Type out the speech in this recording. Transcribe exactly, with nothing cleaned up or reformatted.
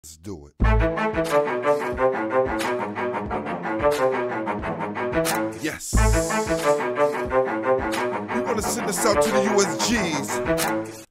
Let's do it. Yes. We want to send this out to the U S Gs.